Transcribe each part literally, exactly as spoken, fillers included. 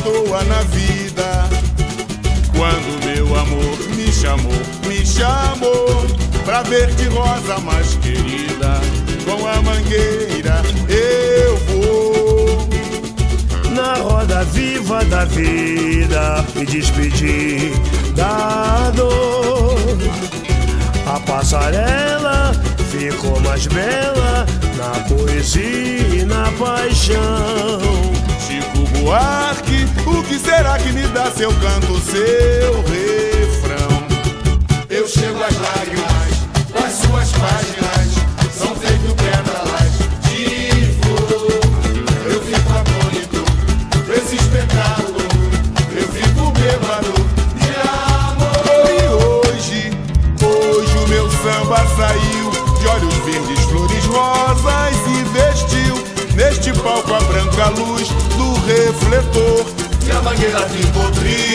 toa na vida. Quando meu amor me chamou, me chamou pra ver-te rosa mais querida. Com a mangueira eu vou na roda viva da vida me despedir da dor. A passarela ficou mais bela na poesia e na paixão. Chico Buarque, o que será que me dá seu canto, seu refrão? Eu chego às lágrimas das suas páginas, são feito pétalas de flor. Eu fico atônito com esse espetáculo, eu fico bêbado de amor. E hoje, hoje o meu samba saiu de olhos verdes, flores rosas e vestiu neste palco a branca luz do refletor. E a mangueira ficou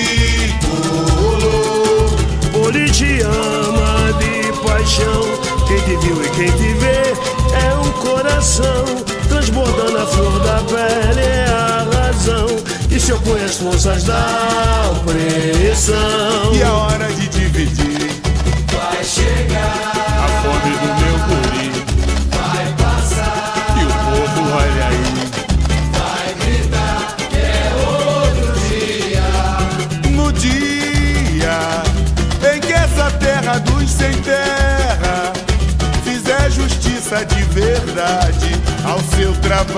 tricolor. Ele te ama de paixão, quem te viu e quem te vê é um coração transbordando a flor da pele, é a razão que se opõe às forças da opressão. E a hora de dividir vai chegar, a fome do meu guri vai passar, e o povo olha aí, vai gritar que é outro dia. no dia em que essa terra dos sem terra fizer justiça de verdade ao seu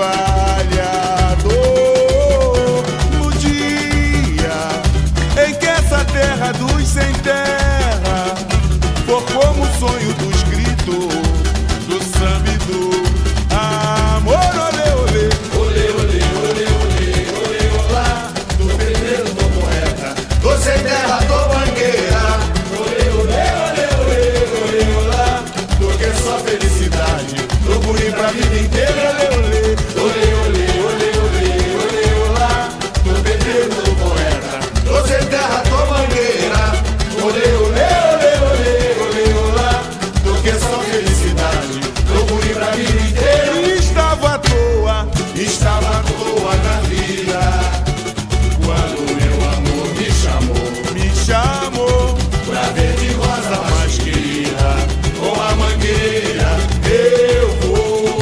trabalhador. No dia em que essa terra dos sem terra for como o sonho do escritor, do samba e do amor. Olê, olê, Olê, olê, olê, olê, olê, olá, do pedreiro do poeta, do sem terra, do mangueira. Olê, olê, olê, olê, olê, olá, do que só felicidade, do guri pra vida inteira. Olê, olê, olê, olê, olê, olê, olê, olá, do pedreiro do poeta, do sem terra, do mangueira. Olê, olê, olê, olê, olê, olá, do que só felicidade, do guri pra vida inteira. estava à toa, Estava à toa na vida, quando meu amor me chamou me chamou pra ver de rosa mais querida. Com a mangueira eu vou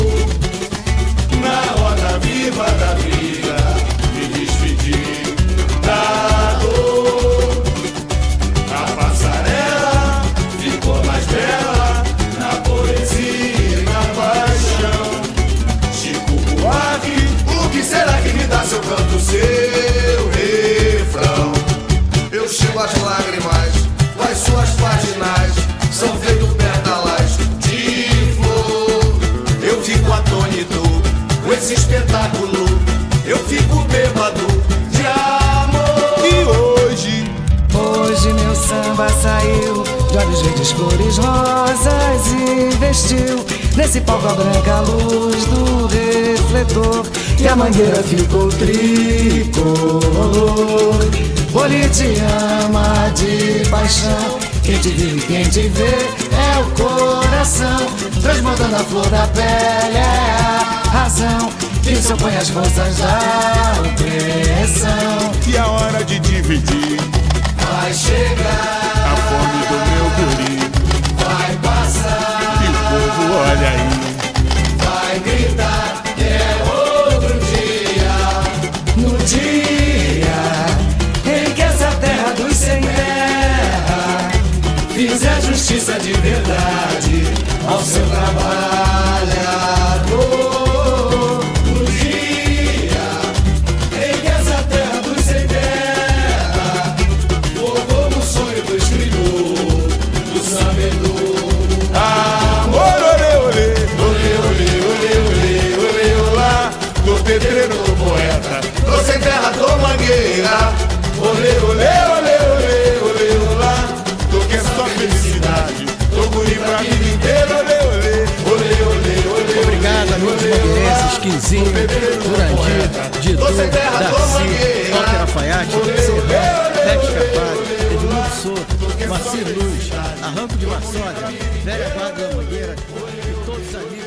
na roda viva da vida me despedir da dor. A passarela ficou mais bela na poesia e na paixão. Chico Buarque, o que será que me dá seu canto, seu refrão? Eu chego às lágrimas das suas páginas, são feito pétalas de flor. Eu fico atônito com esse espetáculo, eu fico bêbado de amor. e hoje Hoje meu samba saiu de olhos verdes, flores rosas e vestiu nesse palco a branca luz do refletor. E a mangueira ficou tricolor. Ele te ama de paixão, quem te viu e quem te vê é o coração transbordando a flor da pele, é a razão que se opõe às forças da opressão. e a hora de dividir Vai chegar, a fome do meu guri, vai passar, e o povo olha aí, vai gritar que é outro dia. No dia em que essa terra dos sem terra fizer justiça de verdade ao seu trabalhador. No dia em que essa terra dos sem terra for como o sonho do escritor, do sabedor. amor. Olê, olê, Olê, olê, olê, olê, olê, olá, do pedreiro do poeta, do sem terra, do mangueira. Olê, olê, olê, olê, olê, olá, do que é só felicidade, do guri pra vida inteira. Olê, olê, olê, olê, olê. Obrigado, amigos mangueirenses, Quinzinho, Jurandir, Didu, Darcy, Walter Alfaiate, Serrão, Beto Escapado, Edmundo Souto, Macir Luz, Arranco de Varsóvia, Velha Guarda da Mangueira e todos os amigos.